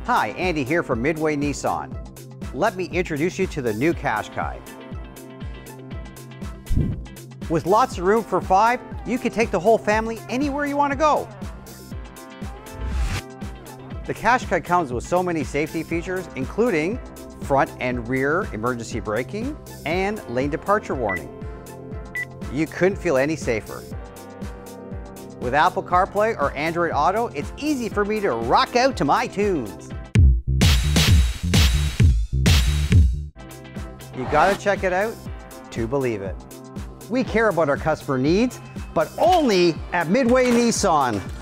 Hi, Andy here from Midway Nissan. Let me introduce you to the new Qashqai. With lots of room for 5, you can take the whole family anywhere you want to go. The Qashqai comes with so many safety features, including front and rear emergency braking and lane departure warning. You couldn't feel any safer. With Apple CarPlay or Android Auto, it's easy for me to rock out to my tunes. You gotta check it out to believe it. We care about our customer needs, but only at Midway Nissan.